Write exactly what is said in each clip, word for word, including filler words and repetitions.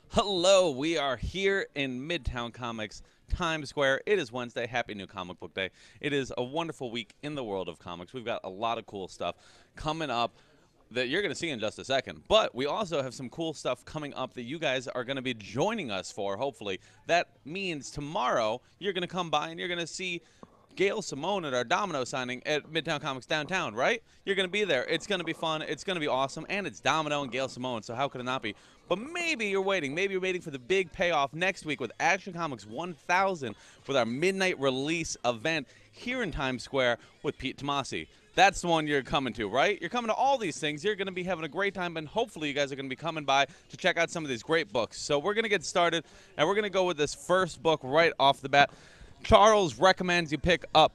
Hello, we are here in Midtown Comics, Times Square. It is Wednesday. Happy New Comic Book Day. It is a wonderful week in the world of comics. We've got a lot of cool stuff coming up that you're going to see in just a second. But we also have some cool stuff coming up that you guys are going to be joining us for, hopefully. That means tomorrow you're going to come by and you're going to see Gail Simone at our Domino signing at Midtown Comics downtown, right? You're going to be there. It's going to be fun. It's going to be awesome. And it's Domino and Gail Simone, so how could it not be? But maybe you're waiting. Maybe you're waiting for the big payoff next week with Action Comics one thousand with our midnight release event here in Times Square with Pete Tomasi. That's the one you're coming to, right? You're coming to all these things. You're going to be having a great time, and hopefully you guys are going to be coming by to check out some of these great books. So we're going to get started, and we're going to go with this first book right off the bat. Charles recommends you pick up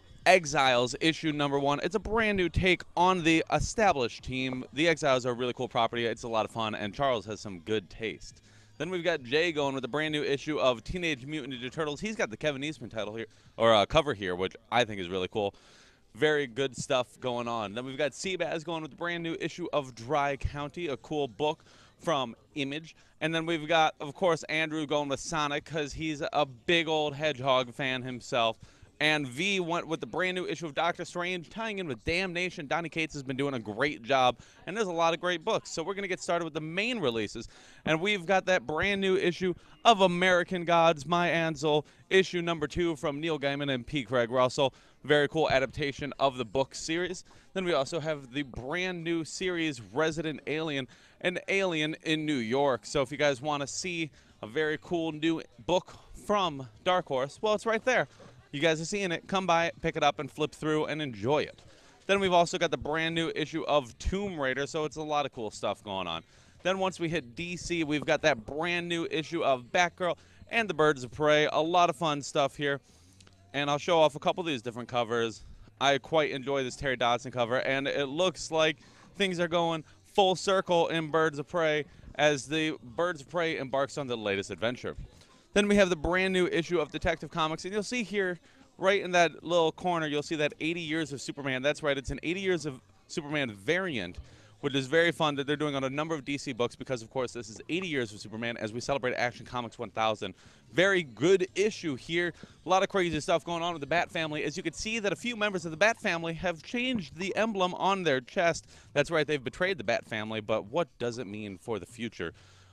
Exiles issue number one. It's a brand new take on the established team. The Exiles are a really cool property. It's a lot of fun, and Charles has some good taste. Then we've got Jay going with a brand new issue of Teenage Mutant Ninja Turtles. He's got the Kevin Eastman title here, or uh, cover here, which I think is really cool. Very good stuff going on. Then we've got Seabass going with the brand new issue of Dry County, a cool book from Image. And then we've got, of course, Andrew going with Sonic because he's a big old Hedgehog fan himself. And V went with the brand new issue of Doctor Strange, tying in with Damnation. Donny Cates has been doing a great job, and there's a lot of great books. So we're going to get started with the main releases. And we've got that brand new issue of American Gods, My Ansel, issue number two from Neil Gaiman and P. Craig Russell. Very cool adaptation of the book series. Then we also have the brand new series, Resident Alien, an alien in New York. So if you guys want to see a very cool new book from Dark Horse, well, it's right there. You guys are seeing it. Come by, pick it up, and flip through and enjoy it. Then we've also got the brand new issue of Tomb Raider, so it's a lot of cool stuff going on. Then once we hit D C, we've got that brand new issue of Batgirl and the Birds of Prey. A lot of fun stuff here. And I'll show off a couple of these different covers. I quite enjoy this Terry Dodson cover, and it looks like things are going full circle in Birds of Prey as the Birds of Prey embarks on the latest adventure. Then we have the brand new issue of Detective Comics, and you'll see here, right in that little corner, you'll see that eighty years of Superman. That's right, it's an eighty years of Superman variant, which is very fun that they're doing on a number of D C books because, of course, this is eighty years of Superman as we celebrate Action Comics one thousand. Very good issue here. A lot of crazy stuff going on with the Bat family. As you can see that a few members of the Bat family have changed the emblem on their chest. That's right, they've betrayed the Bat family, but what does it mean for the future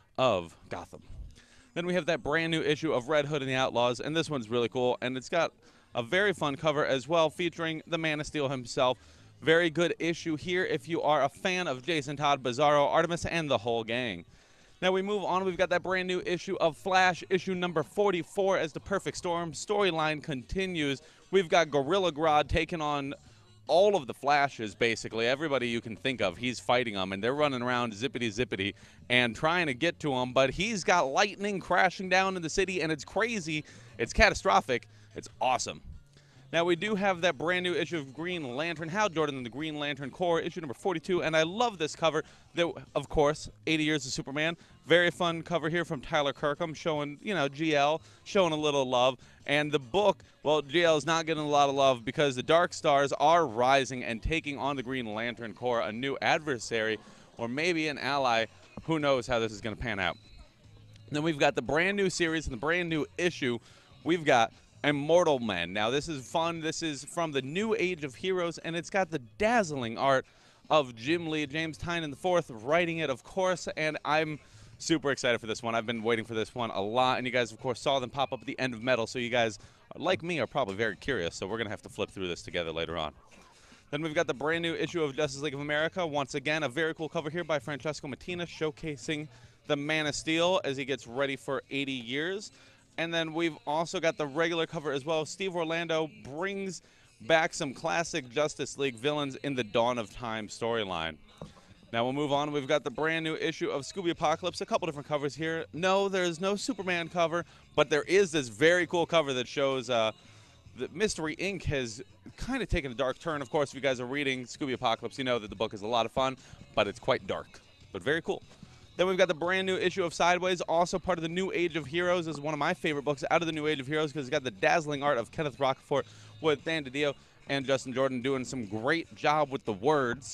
of Gotham? Then we have that brand new issue of Red Hood and the Outlaws, and this one's really cool, and it's got a very fun cover as well featuring the Man of Steel himself. Very good issue here if you are a fan of Jason Todd, Bizarro, Artemis, and the whole gang. Now we move on. We've got that brand new issue of Flash, issue number forty-four, as the Perfect Storm storyline continues. We've got Gorilla Grodd taking on all of the Flashes, basically. Everybody you can think of, he's fighting them, and they're running around zippity-zippity and trying to get to him, but he's got lightning crashing down in the city, and it's crazy. It's catastrophic. It's awesome. Now, we do have that brand new issue of Green Lantern, Hal Jordan and the Green Lantern Corps, issue number forty-two, and I love this cover. That, of course, eighty years of Superman. Very fun cover here from Tyler Kirkham, showing, you know, G L, showing a little love. And the book, well, G L is not getting a lot of love because the Dark Stars are rising and taking on the Green Lantern Corps, a new adversary, or maybe an ally. Who knows how this is going to pan out. And then we've got the brand new series and the brand new issue. We've got Immortal Men. Now, this is fun. This is from the New Age of Heroes, and it's got the dazzling art of Jim Lee, James Tynion the fourth, writing it, of course, and I'm super excited for this one. I've been waiting for this one a lot, and you guys, of course, saw them pop up at the end of Metal, so you guys, like me, are probably very curious, so we're going to have to flip through this together later on. Then we've got the brand new issue of Justice League of America. Once again, a very cool cover here by Francesco Mattina, showcasing the Man of Steel as he gets ready for eighty years. And then we've also got the regular cover as well. Steve Orlando brings back some classic Justice League villains in the Dawn of Time storyline. Now we'll move on. We've got the brand new issue of Scooby Apocalypse. A couple different covers here. No, there's no Superman cover, but there is this very cool cover that shows uh, that Mystery Incorporated has kind of taken a dark turn. Of course, if you guys are reading Scooby Apocalypse, you know that the book is a lot of fun, but it's quite dark, but very cool. Then we've got the brand new issue of Sideways, also part of the New Age of Heroes. This is one of my favorite books out of the New Age of Heroes because it's got the dazzling art of Kenneth Rocafort with Dan DiDio and Justin Jordan doing some great job with the words.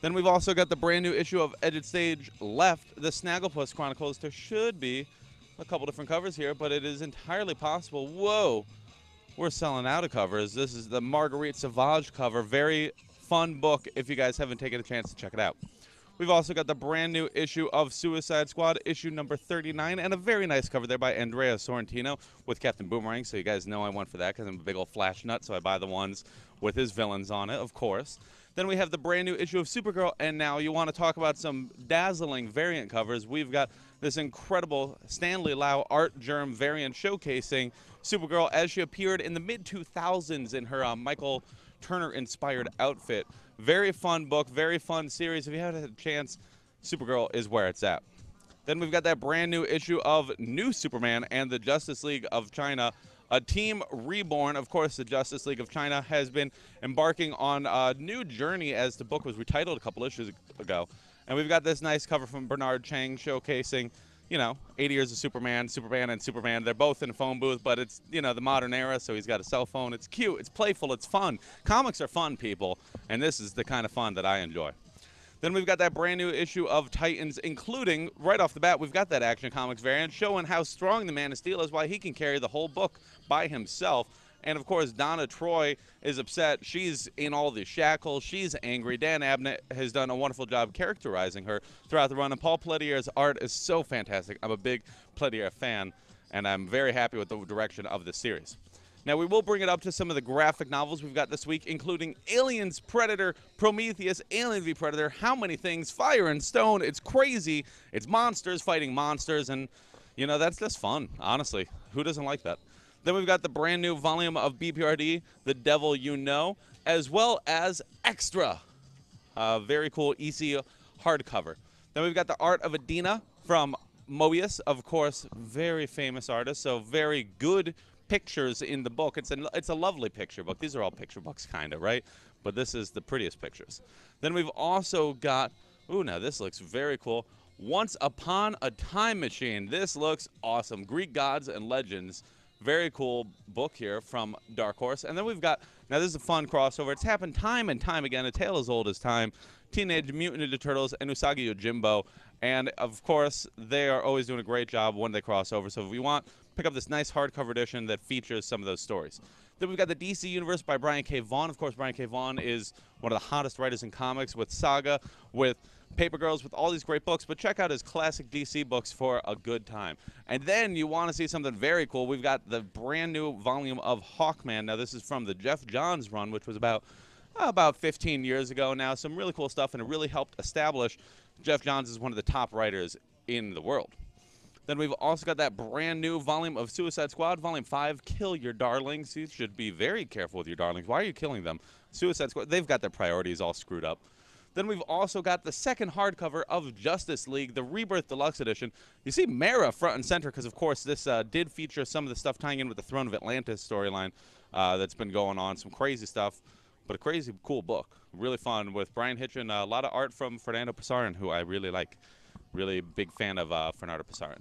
Then we've also got the brand new issue of Edged Stage left, the Snagglepuss Chronicles. There should be a couple different covers here, but it is entirely possible. Whoa, we're selling out of covers. This is the Marguerite Sauvage cover. Very fun book if you guys haven't taken a chance to check it out. We've also got the brand new issue of Suicide Squad, issue number thirty-nine, and a very nice cover there by Andrea Sorrentino with Captain Boomerang, so you guys know I went for that because I'm a big old Flash nut, so I buy the ones with his villains on it, of course. Then we have the brand new issue of Supergirl, and now you want to talk about some dazzling variant covers. We've got this incredible Stanley Lau art germ variant showcasing Supergirl as she appeared in the mid two thousands in her uh, Michael Turner-inspired outfit. Very fun book, very fun series. If you haven't had a chance, Supergirl is where it's at. Then we've got that brand new issue of New Superman and the Justice League of China, a team reborn. Of course, the Justice League of China has been embarking on a new journey as the book was retitled a couple issues ago. And we've got this nice cover from Bernard Chang showcasing, you know, eighty years of Superman, Superman and Superman. They're both in a phone booth, but it's, you know, the modern era, so he's got a cell phone. It's cute, it's playful, it's fun. Comics are fun, people, and this is the kind of fun that I enjoy. Then we've got that brand new issue of Titans, including, right off the bat, we've got that Action Comics variant showing how strong the Man of Steel is, why he can carry the whole book by himself. And, of course, Donna Troy is upset. She's in all the shackles. She's angry. Dan Abnett has done a wonderful job characterizing her throughout the run. And Paul Pellitier's art is so fantastic. I'm a big Pelletier fan, and I'm very happy with the direction of this series. Now, we will bring it up to some of the graphic novels we've got this week, including Aliens, Predator, Prometheus, Alien v Predator, How Many Things, Fire and Stone. It's crazy. It's monsters fighting monsters, and, you know, that's just fun, honestly. Who doesn't like that? Then we've got the brand new volume of B P R D, The Devil You Know, as well as Extra, a very cool E C hardcover. Then we've got the art of Adina from Moebius, of course, very famous artist, so very good pictures in the book. It's a, it's a lovely picture book. These are all picture books, kind of, right? But this is the prettiest pictures. Then we've also got, ooh, now this looks very cool, Once Upon a Time Machine. This looks awesome. Greek Gods and Legends. Very cool book here from Dark Horse. And then we've got, now this is a fun crossover. It's happened time and time again, a tale as old as time. Teenage Mutant Ninja Turtles and Usagi Yojimbo. And, of course, they are always doing a great job when they cross over. So if we want, pick up this nice hardcover edition that features some of those stories. Then we've got the D C Universe by Brian K. Vaughan. Of course, Brian K. Vaughan is one of the hottest writers in comics with Saga, with Paper Girls, with all these great books. But check out his classic D C books for a good time. And then you want to see something very cool. We've got the brand new volume of Hawkman. Now, this is from the Jeff Johns run, which was about, uh, about fifteen years ago now. Some really cool stuff, and it really helped establish Jeff Johns as one of the top writers in the world. Then we've also got that brand new volume of Suicide Squad, Volume five, Kill Your Darlings. You should be very careful with your darlings. Why are you killing them? Suicide Squad, they've got their priorities all screwed up. Then we've also got the second hardcover of Justice League, the Rebirth Deluxe Edition. You see Mara front and center because, of course, this uh, did feature some of the stuff tying in with the Throne of Atlantis storyline uh, that's been going on. Some crazy stuff, but a crazy cool book. Really fun with Brian Hitchin. Uh, a lot of art from Fernando Pasarin, who I really like. Really big fan of uh, Fernando Pasarin.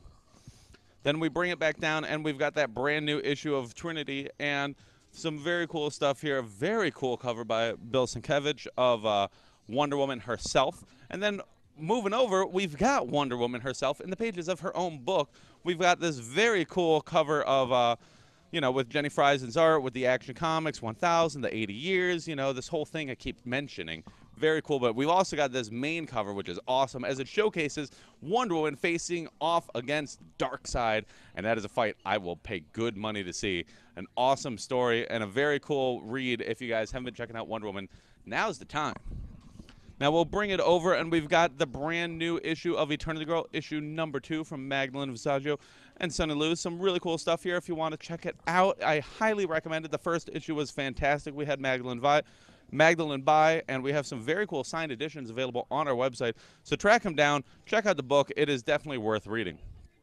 Then we bring it back down, and we've got that brand new issue of Trinity and some very cool stuff here. A very cool cover by Bill Sienkiewicz of uh, Wonder Woman herself. And then moving over, we've got Wonder Woman herself in the pages of her own book. We've got this very cool cover of, uh, you know, with Jenny Friesen's art, with the Action Comics one thousand, the eighty years, you know, this whole thing I keep mentioning. Very cool, but we've also got this main cover, which is awesome, as it showcases Wonder Woman facing off against Darkseid, and that is a fight I will pay good money to see. An awesome story and a very cool read. If you guys haven't been checking out Wonder Woman, now's the time. Now we'll bring it over, and we've got the brand new issue of Eternity Girl, issue number two from Magdalene Visaggio and Sonny Lou. Some really cool stuff here if you want to check it out. I highly recommend it. The first issue was fantastic. We had Magdalene Vi. Magdalene by, and we have some very cool signed editions available on our website. So track them down, check out the book. It is definitely worth reading.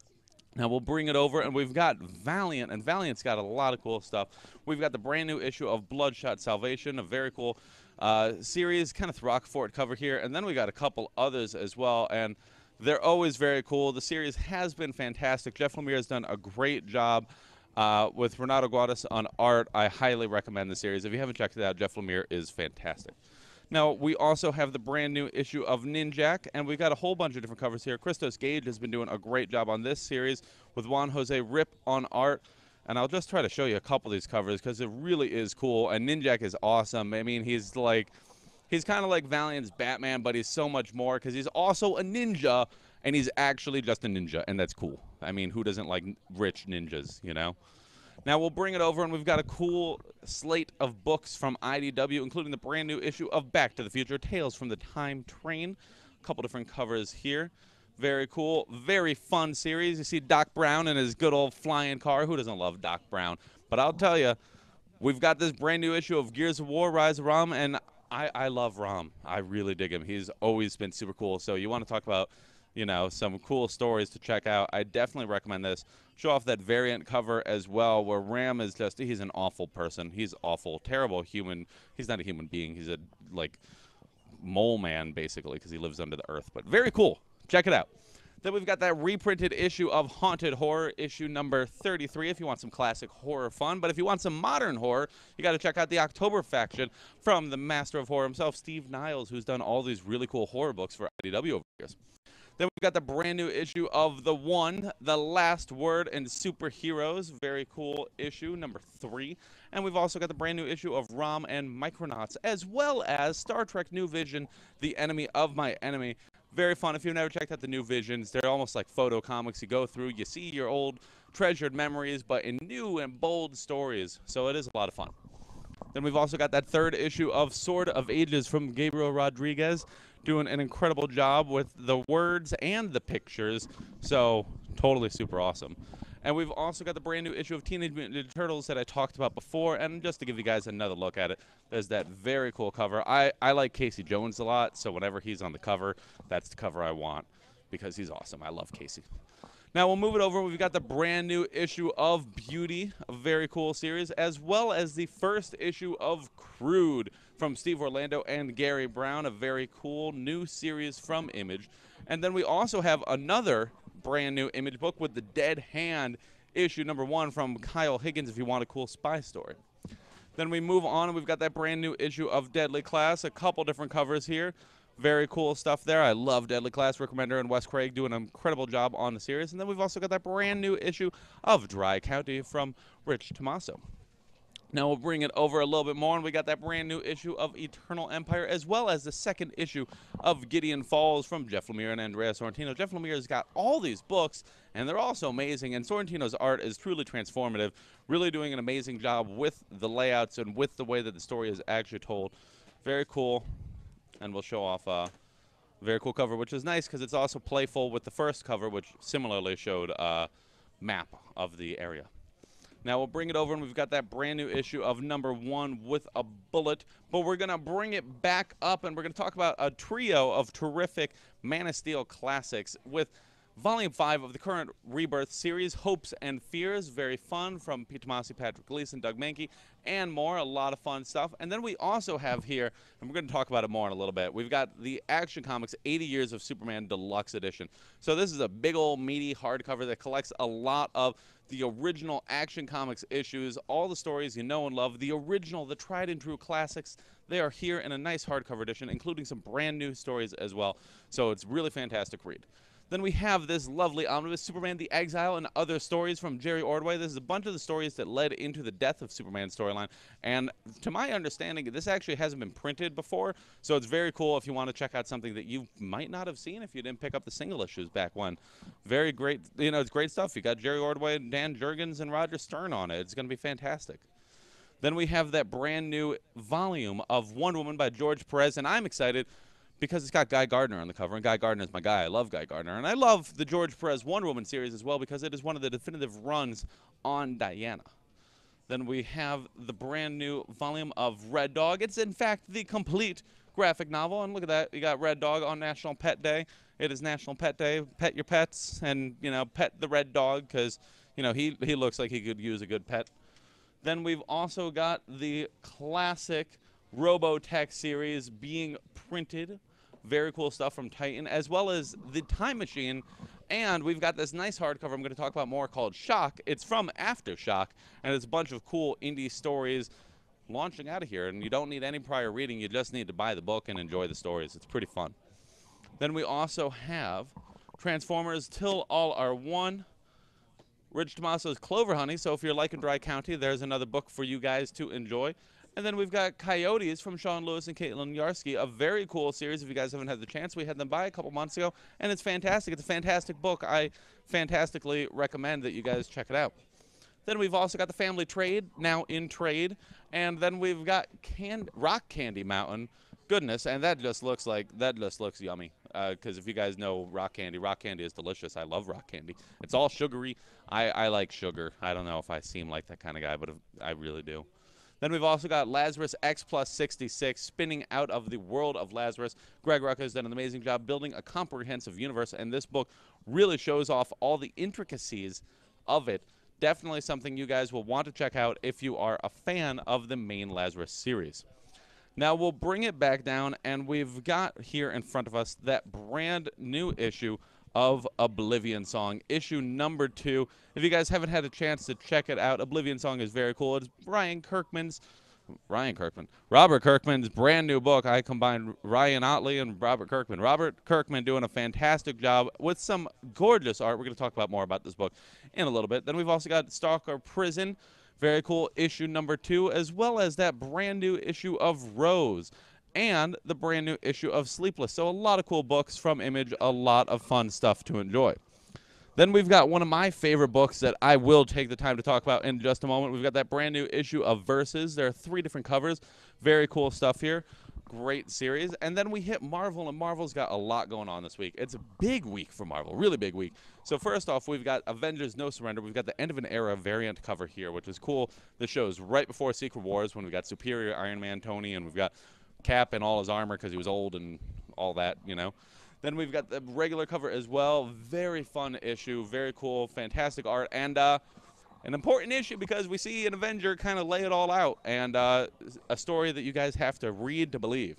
Now we'll bring it over, and we've got Valiant, and Valiant's got a lot of cool stuff. We've got the brand new issue of Bloodshot Salvation, a very cool uh, series, Kenneth Rockford cover here, and then we got a couple others as well, and they're always very cool. The series has been fantastic. Jeff Lemire has done a great job Uh, with Renato Guadas on art. I highly recommend the series. If you haven't checked it out, Jeff Lemire is fantastic. Now, we also have the brand new issue of Ninjak, and we've got a whole bunch of different covers here. Christos Gage has been doing a great job on this series with Juan Jose Rip on art. And I'll just try to show you a couple of these covers because it really is cool. And Ninjak is awesome. I mean, he's like, he's kind of like Valiant's Batman, but he's so much more because he's also a ninja, and he's actually just a ninja, and that's cool. I mean, who doesn't like rich ninjas, you know? Now we'll bring it over, and we've got a cool slate of books from I D W, including the brand new issue of Back to the Future, Tales from the Time Train. A couple different covers here. Very cool, very fun series. You see Doc Brown in his good old flying car. Who doesn't love Doc Brown? But I'll tell you, we've got this brand new issue of Gears of War, Rise of Rom, and I, I love Rom. I really dig him. He's always been super cool. So you want to talk about, you know, some cool stories to check out, I definitely recommend this. Show off that variant cover as well, where Ram is just, he's an awful person. He's awful, terrible human. He's not a human being. He's a, like, mole man, basically, because he lives under the earth. But very cool. Check it out. Then we've got that reprinted issue of Haunted Horror, issue number thirty-three, if you want some classic horror fun. But if you want some modern horror, you got to check out the October Faction from the master of horror himself, Steve Niles, who's done all these really cool horror books for I D W over the years. Then we've got the brand new issue of The One, The Last Word, and Superheroes. Very cool issue, number three. And we've also got the brand new issue of Rom and Micronauts, as well as Star Trek New Vision, The Enemy of My Enemy. Very fun. If you've never checked out the New Visions, they're almost like photo comics. You go through, you see your old treasured memories, but in new and bold stories. So it is a lot of fun. Then we've also got that third issue of Sword of Ages from Gabriel Rodriguez, doing an incredible job with the words and the pictures. So totally super awesome. And we've also got the brand new issue of Teenage Mutant Ninja Turtles that I talked about before. And just to give you guys another look at it, there's that very cool cover. I, I like Casey Jones a lot, so whenever he's on the cover, that's the cover I want because he's awesome. I love Casey. Now we'll move it over. We've got the brand new issue of Beauty, a very cool series, as well as the first issue of Crude from Steve Orlando and Gary Brown, a very cool new series from Image. And then we also have another brand new Image book with The Dead Hand, issue number one from Kyle Higgins, if you want a cool spy story. Then we move on, and we've got that brand new issue of Deadly Class, a couple different covers here. Very cool stuff there. I love Deadly Class. Rick Remender and Wes Craig doing an incredible job on the series. And then we've also got that brand new issue of Dry County from Rich Tomaso. Now we'll bring it over a little bit more, and we got that brand new issue of Eternal Empire, as well as the second issue of Gideon Falls from Jeff Lemire and Andrea Sorrentino. Jeff Lemire's got all these books, and they're all so amazing, and Sorrentino's art is truly transformative, really doing an amazing job with the layouts and with the way that the story is actually told. Very cool, and we'll show off a very cool cover, which is nice because it's also playful with the first cover, which similarly showed a map of the area. Now we'll bring it over, and we've got that brand new issue of number one with a bullet, but we're going to bring it back up, and we're going to talk about a trio of terrific Man of Steel classics with Volume five of the current Rebirth series, Hopes and Fears. Very fun, from Pete Tomasi, Patrick Gleason, Doug Mankey, and more. A lot of fun stuff. And then we also have here, and we're going to talk about it more in a little bit, we've got the Action Comics eighty Years of Superman Deluxe Edition. So this is a big old meaty hardcover that collects a lot of the original Action Comics issues, all the stories you know and love, the original, the tried and true classics. They are here in a nice hardcover edition, including some brand new stories as well. So it's really fantastic read. Then we have this lovely omnibus, Superman the Exile and Other Stories from Jerry Ordway. This is a bunch of the stories that led into the death of Superman's storyline. And to my understanding, this actually hasn't been printed before. So it's very cool if you want to check out something that you might not have seen if you didn't pick up the single issues back when. Very great, you know, it's great stuff. You got Jerry Ordway, Dan Jurgens, and Roger Stern on it. It's going to be fantastic. Then we have that brand new volume of Wonder Woman by George Perez, and I'm excited because it's got Guy Gardner on the cover, and Guy Gardner is my guy. I love Guy Gardner. And I love the George Perez Wonder Woman series as well because it is one of the definitive runs on Diana. Then we have the brand new volume of Red Dog. It's, in fact, the complete graphic novel. And look at that. You got Red Dog on National Pet Day. It is National Pet Day. Pet your pets and, you know, pet the Red Dog because, you know, he, he looks like he could use a good pet. Then we've also got the classic Robotech series being printed. Very cool stuff from Titan, as well as the Time Machine. And we've got this nice hardcover I'm going to talk about more called Shock. It's from Aftershock, and it's a bunch of cool indie stories launching out of here, and you don't need any prior reading. You just need to buy the book and enjoy the stories. It's pretty fun. Then we also have Transformers Till All Are One, Rich Tomaso's Clover Honey. So if you're liking Dry County, there's another book for you guys to enjoy. And then we've got Coyotes from Sean Lewis and Caitlin Yarsky, a very cool series. If you guys haven't had the chance, we had them by a couple months ago, and it's fantastic. It's a fantastic book. I fantastically recommend that you guys check it out. Then we've also got the Family Trade, now in trade. And then we've got can Rock Candy Mountain. Goodness, and that just looks like, that just looks yummy. Because uh, if you guys know rock candy, rock candy is delicious. I love rock candy. It's all sugary. I, I like sugar. I don't know if I seem like that kind of guy, but if, I really do. Then we've also got Lazarus X plus sixty-six, spinning out of the world of Lazarus. Greg Rucka has done an amazing job building a comprehensive universe, and this book really shows off all the intricacies of it. Definitely something you guys will want to check out if you are a fan of the main Lazarus series. Now we'll bring it back down, and we've got here in front of us that brand new issue of Oblivion Song, issue number two. If you guys haven't had a chance to check it out, Oblivion Song is very cool. It's Ryan Kirkman's, Ryan Kirkman, Robert Kirkman's brand new book. I combined Ryan Otley and Robert Kirkman. Robert Kirkman doing a fantastic job with some gorgeous art. We're going to talk about more about this book in a little bit. Then we've also got Stalker Prison. Very cool, issue number two, as well as that brand new issue of Rose and the brand new issue of Sleepless. So a lot of cool books from Image, a lot of fun stuff to enjoy. Then we've got one of my favorite books that I will take the time to talk about in just a moment. We've got that brand new issue of Versus. There are three different covers. Very cool stuff here. Great series. And then we hit Marvel, and Marvel's got a lot going on this week. It's a big week for Marvel, really big week. So first off, we've got Avengers No Surrender. We've got the End of an Era variant cover here, which is cool. This shows right before Secret Wars when we got Superior Iron Man Tony, and we've got Cap and all his armor because he was old and all that, you know. Then we've got the regular cover as well. Very fun issue, very cool, fantastic art, and uh, an important issue because we see an Avenger kind of lay it all out, and uh, a story that you guys have to read to believe.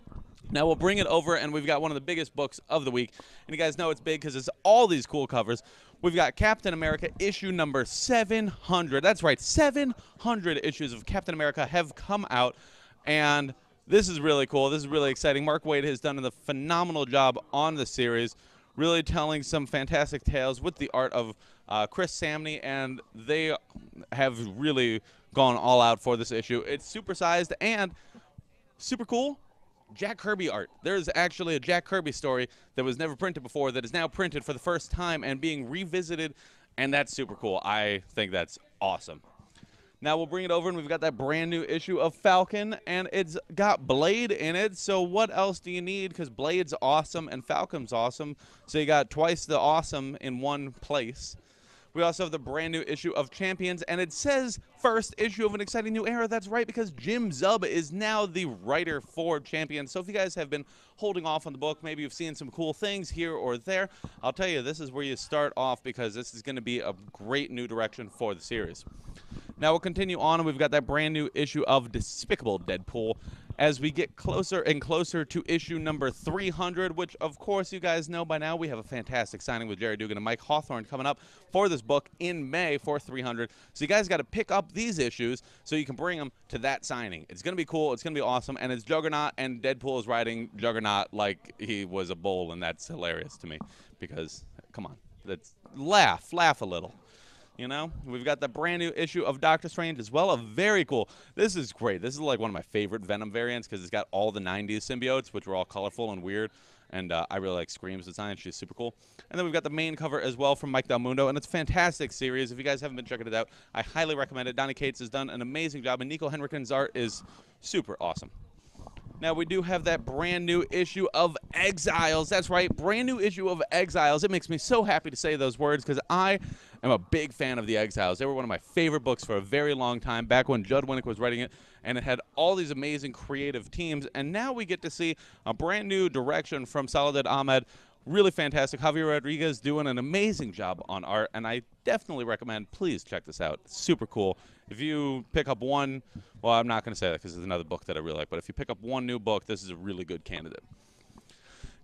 Now we'll bring it over, and we've got one of the biggest books of the week, and you guys know it's big because it's all these cool covers. We've got Captain America issue number seven hundred. That's right, seven hundred issues of Captain America have come out, and this is really cool. This is really exciting. Mark Waid has done a phenomenal job on the series, really telling some fantastic tales with the art of uh, Chris Samney, and they have really gone all out for this issue. It's supersized and super cool. Jack Kirby art. There's actually a Jack Kirby story that was never printed before that is now printed for the first time and being revisited, and that's super cool. I think that's awesome. Now we'll bring it over, and we've got that brand new issue of Falcon, and it's got Blade in it. So what else do you need? Because Blade's awesome and Falcon's awesome. So you got twice the awesome in one place. We also have the brand new issue of Champions, and it says first issue of an exciting new era. That's right, because Jim Zub is now the writer for Champions. So if you guys have been holding off on the book, maybe you've seen some cool things here or there, I'll tell you, this is where you start off because this is going to be a great new direction for the series. Now we'll continue on, and we've got that brand new issue of Despicable Deadpool as we get closer and closer to issue number three hundred, which, of course, you guys know by now we have a fantastic signing with Jerry Dugan and Mike Hawthorne coming up for this book in May for three hundred. So you guys got to pick up these issues so you can bring them to that signing. It's going to be cool. It's going to be awesome. And it's Juggernaut, and Deadpool is riding Juggernaut like he was a bull, and that's hilarious to me because, come on, that's laugh, laugh a little. You know, we've got the brand new issue of Doctor Strange as well. A very cool. This is great. This is like one of my favorite Venom variants because it's got all the nineties symbiotes, which were all colorful and weird. And uh, I really like Scream's design. She's super cool. And then we've got the main cover as well from Mike Del Mundo, and it's a fantastic series. If you guys haven't been checking it out, I highly recommend it. Donny Cates has done an amazing job, and Nico Henriksen's art is super awesome. Now, we do have that brand new issue of Exiles. That's right, brand new issue of Exiles. It makes me so happy to say those words because I am a big fan of the Exiles. They were one of my favorite books for a very long time, back when Judd Winnick was writing it, and it had all these amazing creative teams. And now we get to see a brand new direction from Saladin Ahmed. Really fantastic. Javier Rodriguez doing an amazing job on art, and I definitely recommend, please check this out. It's super cool. If you pick up one, well, I'm not going to say that because it's another book that I really like, but if you pick up one new book, this is a really good candidate.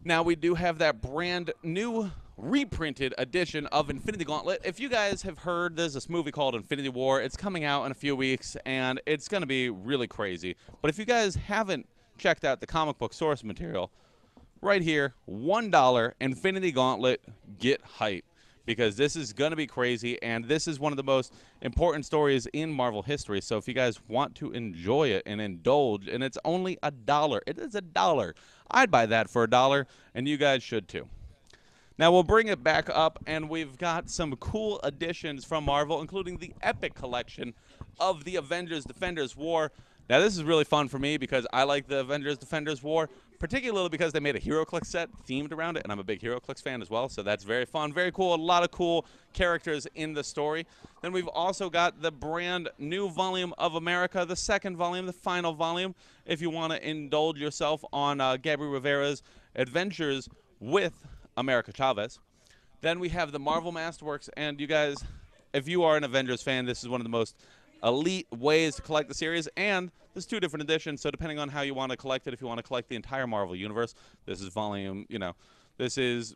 Now we do have that brand new reprinted edition of Infinity Gauntlet. If you guys have heard, there's this movie called Infinity War. It's coming out in a few weeks, and it's going to be really crazy. But if you guys haven't checked out the comic book source material, right here, one dollar, Infinity Gauntlet, get hype. Because this is going to be crazy, and this is one of the most important stories in Marvel history. So if you guys want to enjoy it and indulge, and it's only a dollar. It is a dollar. I'd buy that for a dollar, and you guys should too. Now we'll bring it back up, and we've got some cool additions from Marvel, including the Epic Collection of the Avengers Defenders War. Now this is really fun for me because I like the Avengers Defenders War, particularly because they made a HeroClix set themed around it, and I'm a big HeroClix fan as well, so that's very fun, very cool, a lot of cool characters in the story. Then we've also got the brand new volume of America, the second volume, the final volume, if you want to indulge yourself on uh, Gabriel Rivera's adventures with America Chavez. Then we have the Marvel Masterworks, and you guys, if you are an Avengers fan, this is one of the most elite ways to collect the series, and there's two different editions, so depending on how you want to collect it, if you want to collect the entire Marvel Universe, this is volume, you know, this is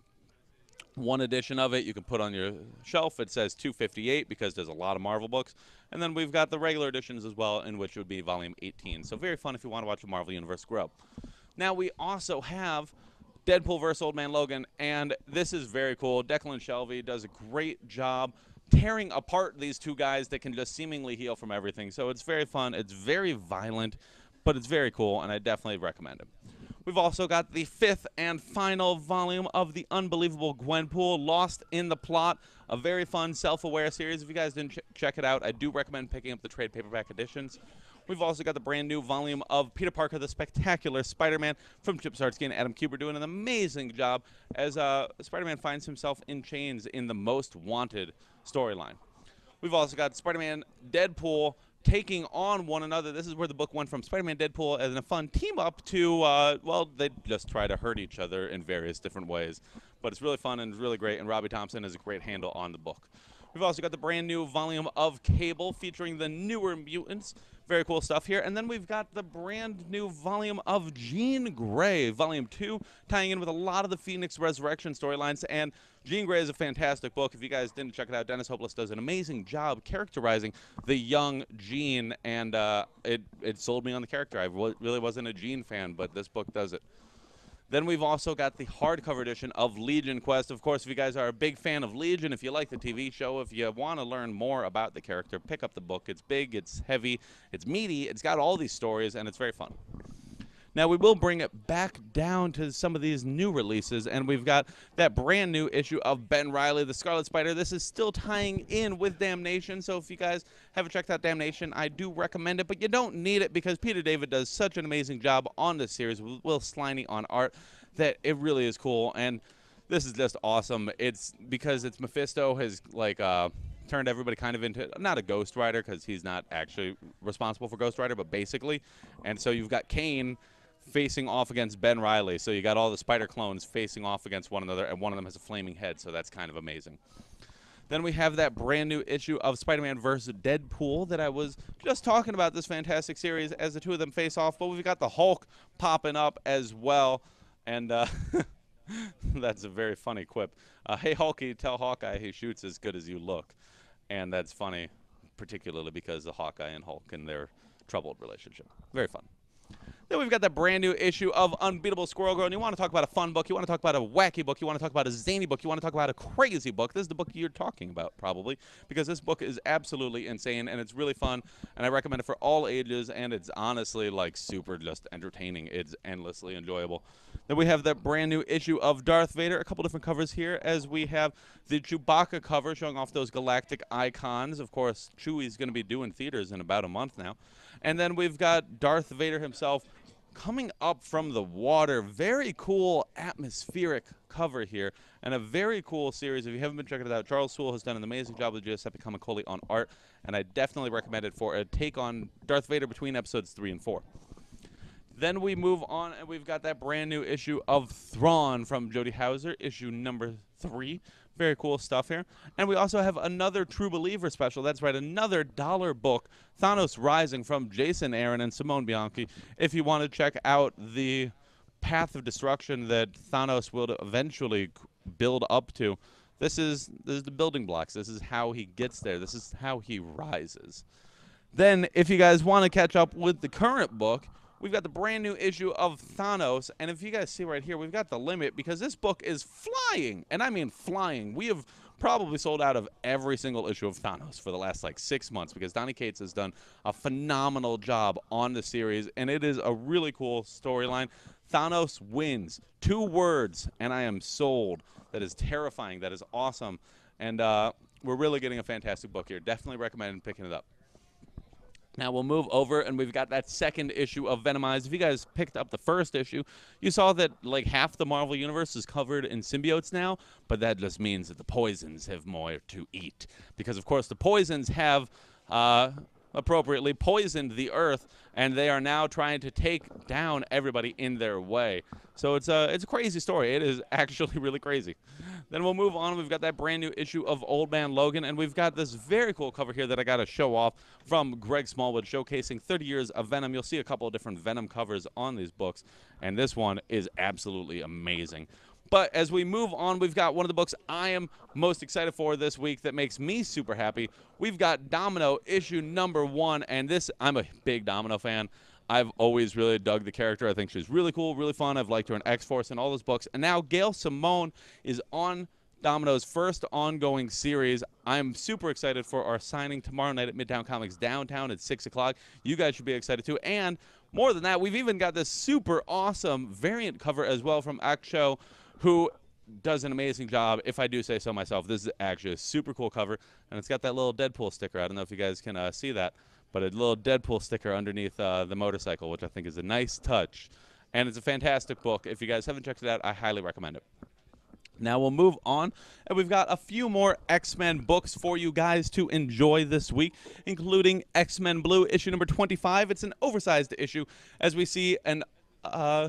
one edition of it you can put on your shelf. It says two fifty-eight because there's a lot of Marvel books, and then we've got the regular editions as well, in which would be volume eighteen, so very fun if you want to watch the Marvel Universe grow. Now we also have Deadpool versus Old Man Logan, and this is very cool. Declan Shalvey does a great job tearing apart these two guys that can just seemingly heal from everything. So it's very fun. It's very violent, but it's very cool, and I definitely recommend it. We've also got the fifth and final volume of The Unbelievable Gwenpool, Lost in the Plot, a very fun self-aware series. If you guys didn't ch check it out, I do recommend picking up the trade paperback editions. We've also got the brand new volume of Peter Parker, the Spectacular Spider-Man from Chip Zdarsky and Adam Kubert, doing an amazing job as uh, Spider-Man finds himself in chains in the Most Wanted storyline. We've also got Spider-Man, Deadpool taking on one another. This is where the book went from Spider-Man, Deadpool as a fun team-up to, uh, well, they just try to hurt each other in various different ways. But it's really fun and really great, and Robbie Thompson has a great handle on the book. We've also got the brand new volume of Cable featuring the newer mutants. Very cool stuff here. And then we've got the brand new volume of Jean Grey, volume two, tying in with a lot of the Phoenix Resurrection storylines. And Jean Grey is a fantastic book. If you guys didn't check it out, Dennis Hopeless does an amazing job characterizing the young Jean, and uh, it, it sold me on the character. I really wasn't a Jean fan, but this book does it. Then we've also got the hardcover edition of Legion Quest. Of course, if you guys are a big fan of Legion, if you like the T V show, if you want to learn more about the character, pick up the book. It's big, it's heavy, it's meaty, it's got all these stories, and it's very fun. Now, we will bring it back down to some of these new releases, and we've got that brand new issue of Ben Reilly, the Scarlet Spider. This is still tying in with Damnation, so if you guys haven't checked out Damnation, I do recommend it, but you don't need it because Peter David does such an amazing job on this series with Will Sliney on art that it really is cool, and this is just awesome. It's because it's Mephisto has, like, uh, turned everybody kind of into, not a Ghost Rider because he's not actually responsible for Ghost Rider, but basically, and so you've got Kane facing off against Ben Reilly. So you got all the spider clones facing off against one another, and one of them has a flaming head, so that's kind of amazing. Then we have that brand new issue of Spider-Man versus Deadpool that I was just talking about, this fantastic series as the two of them face off, but we've got the Hulk popping up as well, and uh, that's a very funny quip. Uh, hey, Hulky, tell Hawkeye he shoots as good as you look, and that's funny, particularly because of Hawkeye and Hulk and their troubled relationship. Very fun. Then we've got that brand new issue of Unbeatable Squirrel Girl, and you want to talk about a fun book, you want to talk about a wacky book, you want to talk about a zany book, you want to talk about a crazy book. This is the book you're talking about, probably, because this book is absolutely insane, and it's really fun, and I recommend it for all ages, and it's honestly, like, super just entertaining. It's endlessly enjoyable. Then we have that brand new issue of Darth Vader, a couple different covers here, as we have the Chewbacca cover showing off those galactic icons. Of course, Chewie's going to be doing theaters in about a month now. And then we've got Darth Vader himself coming up from the water. Very cool atmospheric cover here, and a very cool series. If you haven't been checking it out, Charles Soule has done an amazing job with Giuseppe Camicoli on art, and I definitely recommend it for a take on Darth Vader between episodes three and four. Then we move on, and we've got that brand new issue of Thrawn from Jody Houser, issue number three. Very cool stuff here. And we also have another True Believer special. That's right, another dollar book, Thanos Rising, from Jason Aaron and Simone Bianchi. If you want to check out the path of destruction that Thanos will eventually build up to. This is this is the building blocks. This is how he gets there. This is how he rises. Then, if you guys want to catch up with the current book, we've got the brand new issue of Thanos. And if you guys see right here, we've got the limit because this book is flying. And I mean flying. We have probably sold out of every single issue of Thanos for the last like six months because Donny Cates has done a phenomenal job on the series. And it is a really cool storyline. Thanos wins. Two words, and I am sold. That is terrifying. That is awesome. And uh, we're really getting a fantastic book here. Definitely recommend picking it up. Now we'll move over, and we've got that second issue of Venomized. If you guys picked up the first issue, you saw that like half the Marvel Universe is covered in symbiotes now, but that just means that the poisons have more to eat. Because, of course, the poisons have uh, appropriately poisoned the Earth, and they are now trying to take down everybody in their way. So it's a, it's a crazy story. It is actually really crazy. Then we'll move on. We've got that brand new issue of Old Man Logan, and we've got this very cool cover here that I got to show off from Greg Smallwood, showcasing thirty years of Venom. You'll see a couple of different Venom covers on these books, and this one is absolutely amazing. But as we move on, we've got one of the books I am most excited for this week that makes me super happy. We've got Domino issue number one, and this, I'm a big Domino fan. I've always really dug the character. I think she's really cool, really fun. I've liked her in X-Force and all those books. And now Gail Simone is on Domino's first ongoing series. I'm super excited for our signing tomorrow night at Midtown Comics downtown at six o'clock. You guys should be excited too. And more than that, we've even got this super awesome variant cover as well from Aksho, who does an amazing job, if I do say so myself. This is actually a super cool cover, and it's got that little Deadpool sticker. I don't know if you guys can uh, see that, but a little Deadpool sticker underneath uh, the motorcycle, which I think is a nice touch. And it's a fantastic book. If you guys haven't checked it out, I highly recommend it. Now we'll move on, and we've got a few more X-Men books for you guys to enjoy this week, including X-Men Blue, issue number twenty-five. It's an oversized issue, as we see an uh,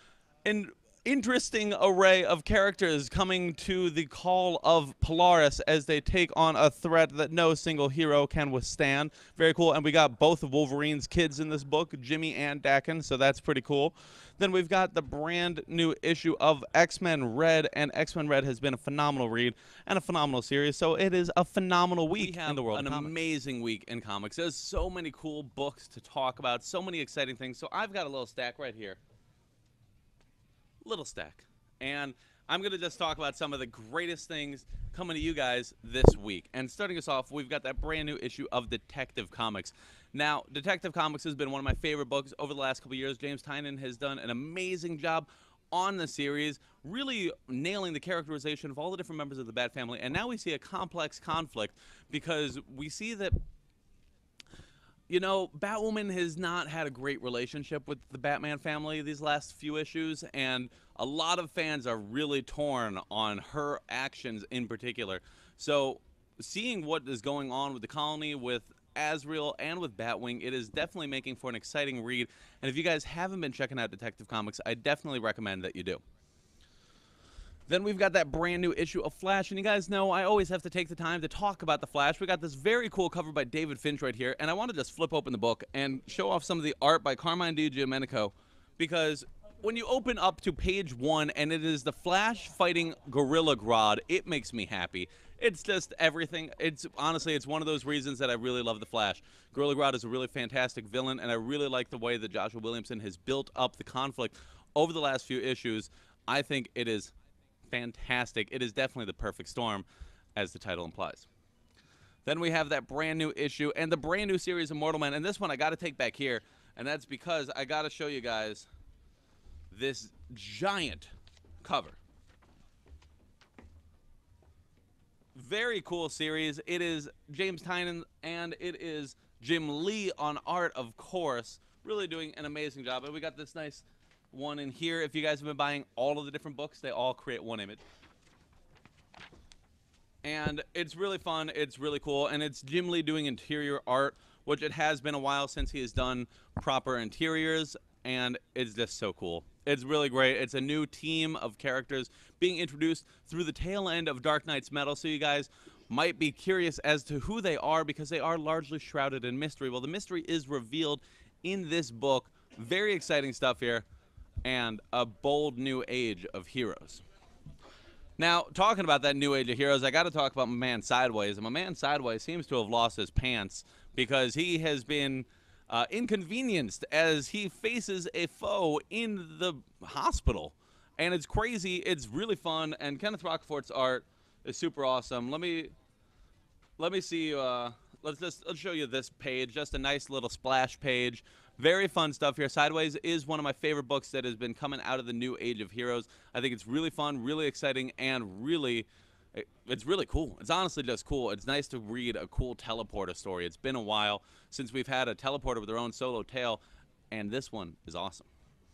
an interesting array of characters coming to the call of Polaris as they take on a threat that no single hero can withstand. Very cool. And we got both of Wolverine's kids in this book, Jimmy and Daken, so that's pretty cool. Then we've got the brand new issue of X-Men Red, and X-Men Red has been a phenomenal read and a phenomenal series, so it is a phenomenal week in the world of comics. An amazing week in comics. There's so many cool books to talk about, so many exciting things. So I've got a little stack right here. Little stack. And I'm going to just talk about some of the greatest things coming to you guys this week. And starting us off, we've got that brand new issue of Detective Comics. Now, Detective Comics has been one of my favorite books over the last couple years. James Tynion has done an amazing job on the series, really nailing the characterization of all the different members of the Bat family. And now we see a complex conflict because we see that, you know, Batwoman has not had a great relationship with the Batman family these last few issues, and a lot of fans are really torn on her actions in particular. So seeing what is going on with the colony, with Azrael, and with Batwing, it is definitely making for an exciting read. And if you guys haven't been checking out Detective Comics, I definitely recommend that you do. Then we've got that brand new issue of Flash, and you guys know I always have to take the time to talk about the Flash. We got this very cool cover by David Finch right here, and I want to just flip open the book and show off some of the art by Carmine DiGiomenico, because when you open up to page one and it is the Flash fighting Gorilla Grodd, it makes me happy. It's just everything. It's honestly, it's one of those reasons that I really love the Flash. Gorilla Grodd is a really fantastic villain, and I really like the way that Joshua Williamson has built up the conflict over the last few issues. I think it is fantastic. It is definitely the perfect storm, as the title implies. Then we have that brand new issue and the brand new series of Mortal Men, and this one I got to take back here, and that's because I got to show you guys this giant cover. Very cool series. It is James Tynion and it is Jim Lee on art, of course, really doing an amazing job. And we got this nice one in here. If you guys have been buying all of the different books, they all create one image. And it's really fun. It's really cool. And it's Jim Lee doing interior art, which it has been a while since he has done proper interiors. And it's just so cool. It's really great. It's a new team of characters being introduced through the tail end of Dark Knight's Metal. So you guys might be curious as to who they are, because they are largely shrouded in mystery. Well, the mystery is revealed in this book. Very exciting stuff here. and a bold new age of heroes. Now, talking about that new age of heroes, I got to talk about my man Sideways. And my man Sideways seems to have lost his pants because he has been uh, inconvenienced as he faces a foe in the hospital. And it's crazy. It's really fun. And Kenneth Rockfort's art is super awesome. Let me let me see. Uh, let's just let's show you this page. Just a nice little splash page. Very fun stuff here. Sideways is one of my favorite books that has been coming out of the new age of heroes. I think it's really fun, really exciting, and really, it's really cool. It's honestly just cool. It's nice to read a cool teleporter story. It's been a while since we've had a teleporter with their own solo tale, and this one is awesome.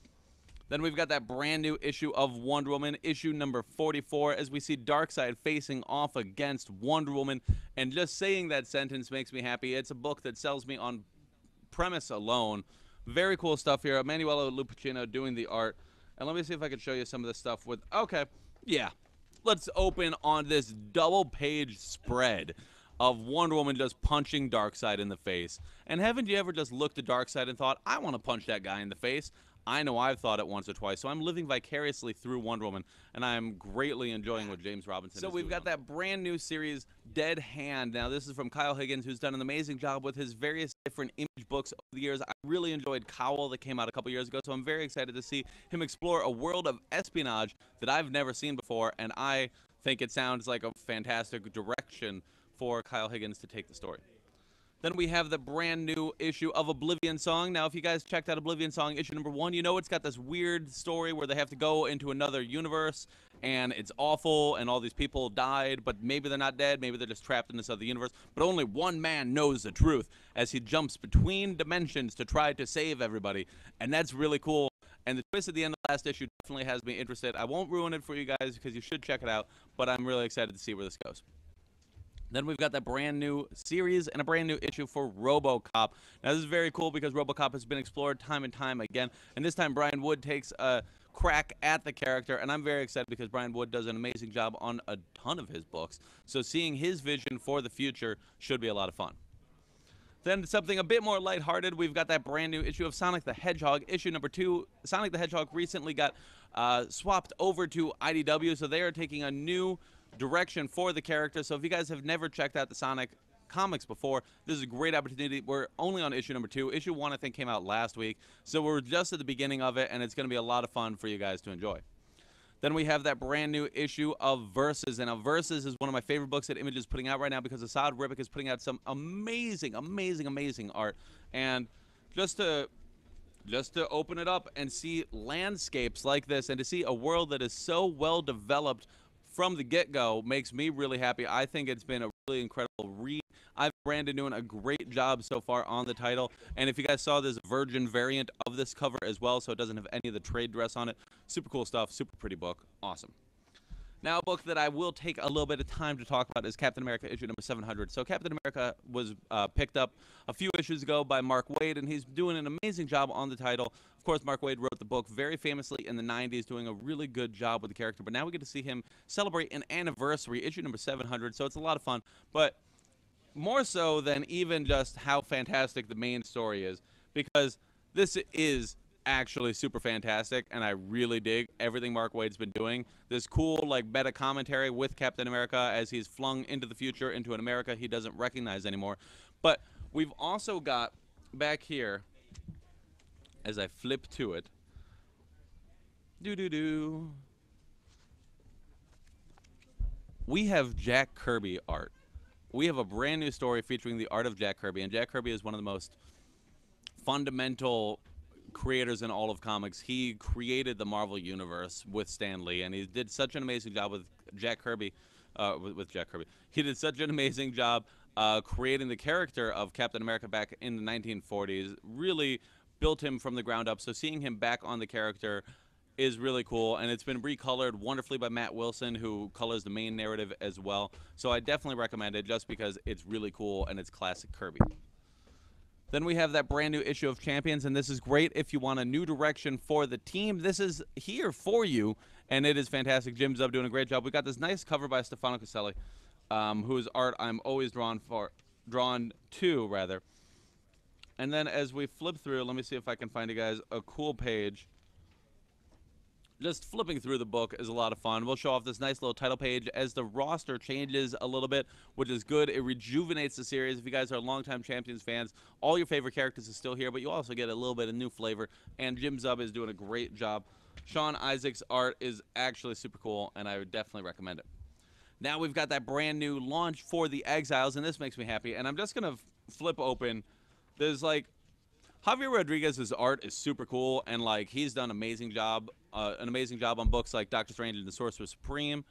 Then we've got that brand new issue of Wonder Woman, issue number forty-four, as we see Darkseid facing off against Wonder Woman. And just saying that sentence makes me happy. It's a book that sells me on premise alone. Very cool stuff here. Emanuelo Lupacino doing the art. And let me see if I can show you some of this stuff with... Okay, yeah. Let's open on this double-page spread of Wonder Woman just punching Darkseid in the face. And haven't you ever just looked at Darkseid and thought, I want to punch that guy in the face? I know I've thought it once or twice, so I'm living vicariously through Wonder Woman, and I'm greatly enjoying what James Robinson is doing. So we've got that brand new series, Dead Hand. Now, this is from Kyle Higgins, who's done an amazing job with his various different Image books over the years. I really enjoyed Cowl that came out a couple years ago, so I'm very excited to see him explore a world of espionage that I've never seen before, and I think it sounds like a fantastic direction for Kyle Higgins to take the story. Then we have the brand new issue of Oblivion Song. Now, if you guys checked out Oblivion Song issue number one, you know it's got this weird story where they have to go into another universe, and it's awful, and all these people died, but maybe they're not dead, maybe they're just trapped in this other universe. But only one man knows the truth as he jumps between dimensions to try to save everybody, and that's really cool. And the twist at the end of the last issue definitely has me interested. I won't ruin it for you guys because you should check it out, but I'm really excited to see where this goes. Then we've got that brand new series and a brand new issue for RoboCop. Now, this is very cool because RoboCop has been explored time and time again, and this time Brian Wood takes a crack at the character, and I'm very excited because Brian Wood does an amazing job on a ton of his books. So seeing his vision for the future should be a lot of fun. Then something a bit more lighthearted, we've got that brand new issue of Sonic the Hedgehog, issue number two. Sonic the Hedgehog recently got uh, swapped over to I D W, so they are taking a new direction for the character. So if you guys have never checked out the Sonic comics before, this is a great opportunity. We're only on issue number two. Issue one, I think, came out last week. So we're just at the beginning of it, and it's going to be a lot of fun for you guys to enjoy. Then we have that brand new issue of Versus. And now Versus is one of my favorite books that Image is putting out right now because Asad Ribic is putting out some amazing, amazing, amazing art. And just to just to open it up and see landscapes like this and to see a world that is so well developed from the get-go makes me really happy. I think it's been a really incredible read. I've Brandon doing a great job so far on the title. And if you guys saw this Virgin variant of this cover as well, so it doesn't have any of the trade dress on it, super cool stuff, super pretty book, awesome. Now, a book that I will take a little bit of time to talk about is Captain America issue number seven hundred. So Captain America was uh, picked up a few issues ago by Mark Waid, and he's doing an amazing job on the title. Of course, Mark Waid wrote the book very famously in the nineties, doing a really good job with the character. But now we get to see him celebrate an anniversary, issue number seven hundred, so it's a lot of fun. But more so than even just how fantastic the main story is, because this is actually super fantastic, and I really dig everything Mark Waid's been doing. This cool, like, meta commentary with Captain America as he's flung into the future, into an America he doesn't recognize anymore. But we've also got back here, as I flip to it, doo-doo-doo, we have Jack Kirby art. We have a brand new story featuring the art of Jack Kirby, and Jack Kirby is one of the most fundamental creators in all of comics. He created the Marvel Universe with Stan Lee, and he did such an amazing job with Jack Kirby, uh, with, with Jack Kirby. He did such an amazing job uh, creating the character of Captain America back in the nineteen forties, really built him from the ground up. So seeing him back on the character is really cool, and it's been recolored wonderfully by Matt Wilson, who colors the main narrative as well. So I definitely recommend it just because it's really cool and it's classic Kirby. Then we have that brand new issue of Champions, and this is great if you want a new direction for the team. This is here for you, and it is fantastic. Jim Zub doing a great job. We got this nice cover by Stefano Caselli, um, whose art I'm always drawn for, drawn to rather. And then as we flip through, let me see if I can find you guys a cool page just flipping through the book is a lot of fun. We'll show off this nice little title page as the roster changes a little bit, which is good. It rejuvenates the series. If you guys are longtime Champions fans, all your favorite characters are still here, but you also get a little bit of new flavor, and Jim Zub is doing a great job. Sean Isaac's art is actually super cool, and I would definitely recommend it. Now we've got that brand new launch for the Exiles, and this makes me happy, and I'm just going to flip open. There's like Javier Rodriguez's art is super cool, and like he's done an amazing job, uh, an amazing job on books like Doctor Strange and the Sorcerer Supreme,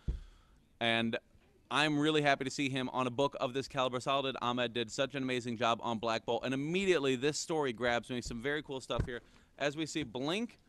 and I'm really happy to see him on a book of this caliber. Saladin Ahmed did such an amazing job on Black Bolt, and immediately this story grabs me. Some very cool stuff here as we see Blink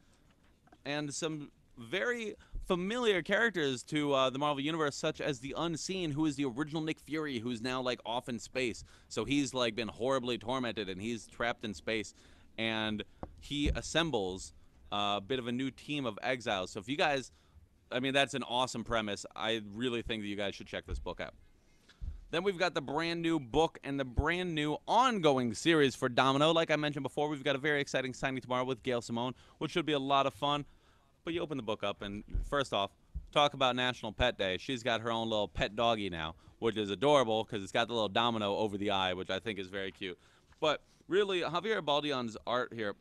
and some very familiar characters to uh, the Marvel Universe, such as the Unseen, who is the original Nick Fury, who's now like off in space. So he's like been horribly tormented, and he's trapped in space, and he assembles uh, a bit of a new team of exiles. So if you guys, I mean, that's an awesome premise. I really think that you guys should check this book out. Then we've got the brand new book and the brand new ongoing series for Domino. Like I mentioned before, we've got a very exciting signing tomorrow with Gail Simone, which should be a lot of fun. But you open the book up, and first off, talk about National Pet Day. She's got her own little pet doggy now, which is adorable because it's got the little domino over the eye, which I think is very cute. But really, Javier Baldion's art here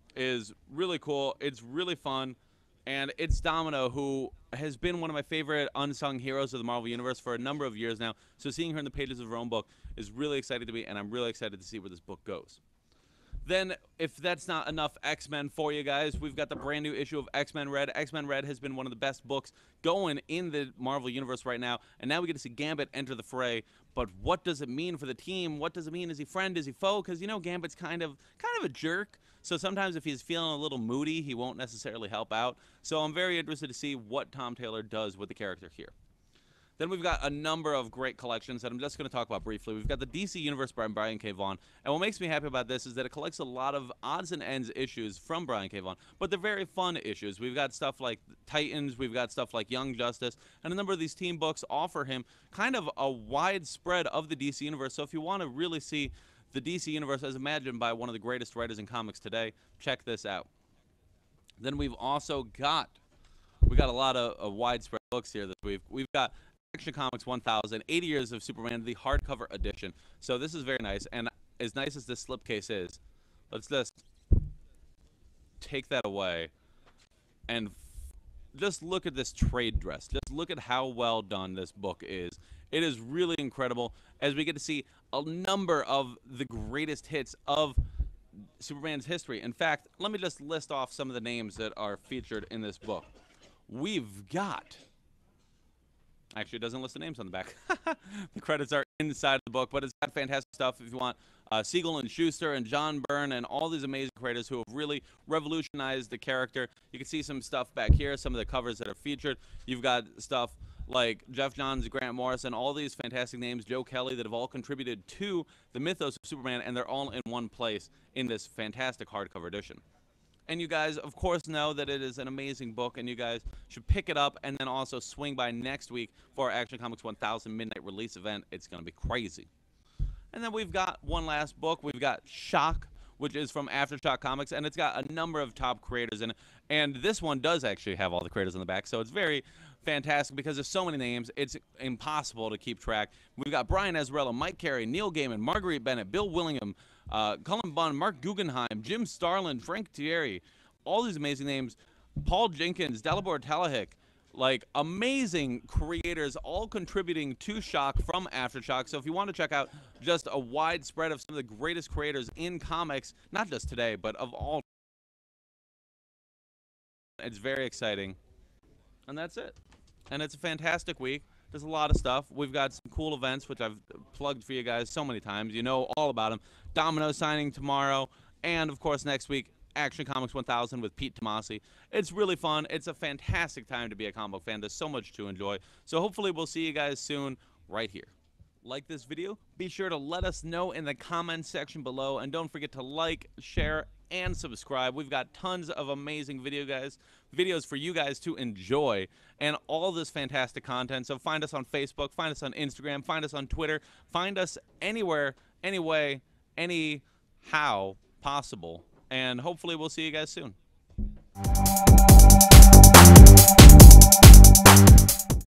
is really cool. It's really fun, and it's Domino, who has been one of my favorite unsung heroes of the Marvel Universe for a number of years now. So seeing her in the pages of her own book is really exciting to me, and I'm really excited to see where this book goes. Then, if that's not enough X-Men for you guys, we've got the brand new issue of X-Men Red. X-Men Red has been one of the best books going in the Marvel Universe right now, and now we get to see Gambit enter the fray. But what does it mean for the team? What does it mean? Is he friend? Is he foe? Because, you know, Gambit's kind of kind of a jerk. So sometimes if he's feeling a little moody, he won't necessarily help out. So I'm very interested to see what Tom Taylor does with the character here. Then we've got a number of great collections that I'm just going to talk about briefly. We've got the D C Universe by Brian K. Vaughan. And what makes me happy about this is that it collects a lot of odds and ends issues from Brian K. Vaughan. But they're very fun issues. We've got stuff like Titans. We've got stuff like Young Justice. And a number of these team books offer him kind of a wide spread of the D C Universe. So if you want to really see the D C Universe as imagined by one of the greatest writers in comics today, check this out. Then we've also got, we got a lot of, of widespread books here this week. We've got Action Comics one thousand, eighty Years of Superman, the hardcover edition. So this is very nice, and as nice as this slipcase is, let's just take that away and just look at this trade dress. Just look at how well done this book is. It is really incredible as we get to see a number of the greatest hits of Superman's history. In fact, let me just list off some of the names that are featured in this book. We've got... Actually, it doesn't list the names on the back. The credits are inside of the book, but it's got fantastic stuff if you want. Uh, Siegel and Schuster and John Byrne and all these amazing creators who have really revolutionized the character. You can see some stuff back here, some of the covers that are featured. You've got stuff like Jeff Johns, Grant Morrison, all these fantastic names, Joe Kelly, that have all contributed to the mythos of Superman, and they're all in one place in this fantastic hardcover edition. And you guys, of course, know that it is an amazing book, and you guys should pick it up and then also swing by next week for our Action Comics one thousand Midnight Release event. It's going to be crazy. And then we've got one last book. We've got Shock, which is from Aftershock Comics, and it's got a number of top creators in it. And this one does actually have all the creators on the back, so it's very fantastic because there's so many names, it's impossible to keep track. We've got Brian Azzarello, Mike Carey, Neil Gaiman, Marguerite Bennett, Bill Willingham, uh, Cullen Bunn, Mark Guggenheim, Jim Starlin, Frank Thierry, all these amazing names, Paul Jenkins, Dalibor Talahic, like amazing creators all contributing to Shock from Aftershock. So if you want to check out just a wide spread of some of the greatest creators in comics, not just today, but of all, it's very exciting. And that's it. And it's a fantastic week. There's a lot of stuff. We've got some cool events, which I've plugged for you guys so many times. You know all about them. Domino signing tomorrow. And, of course, next week, Action Comics one thousand with Pete Tomasi. It's really fun. It's a fantastic time to be a comic book fan. There's so much to enjoy. So hopefully we'll see you guys soon right here. Like this video? Be sure to let us know in the comments section below. And don't forget to like, share, and subscribe. We've got tons of amazing video guys, videos for you guys to enjoy, and all this fantastic content. So find us on Facebook, find us on Instagram, find us on Twitter, find us anywhere, any way, any how possible. And hopefully we'll see you guys soon.